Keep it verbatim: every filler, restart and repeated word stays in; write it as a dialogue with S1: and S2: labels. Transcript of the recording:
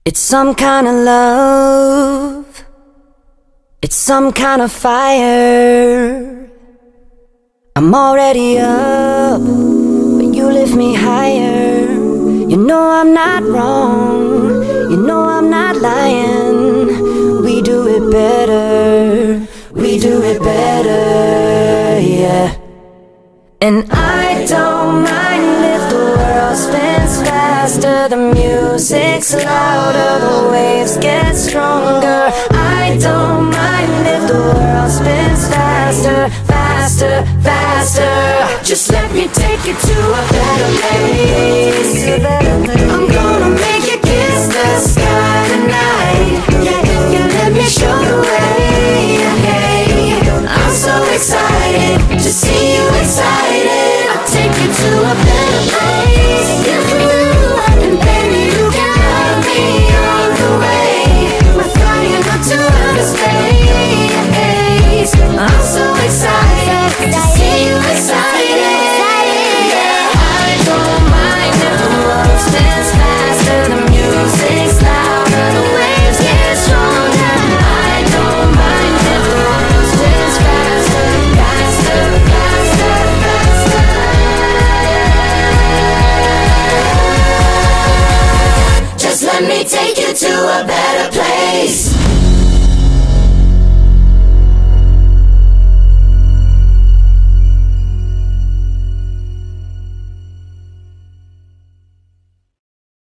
S1: It's some kind of love, it's some kind of fire. I'm already up, but you lift me higher. You know I'm not wrong, you know I'm not lying. We do it better, we do it better, yeah. And I don't mind if the world spins faster, the music's louder, the waves get stronger. I don't mind if the world spins faster, faster, faster. Just let me take you to a better place. I'm gonna make